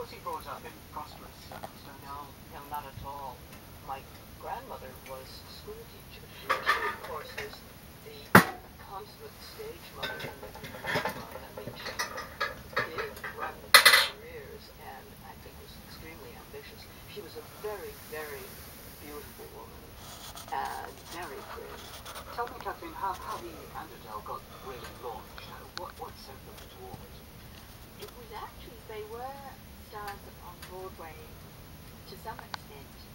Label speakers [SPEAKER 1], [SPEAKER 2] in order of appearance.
[SPEAKER 1] Was he brought up in prosperous circumstances?
[SPEAKER 2] No, no, not at all. My grandmother was a school teacher. She, of course, was the consummate stage mother in the run. I mean, she did run careers and I think was extremely ambitious. She was a very, very beautiful woman and very prim.
[SPEAKER 1] Tell me, Kathleen, how he and Adele got really launched. What sent them towards?
[SPEAKER 3] It was actually, they were stars on Broadway to some extent.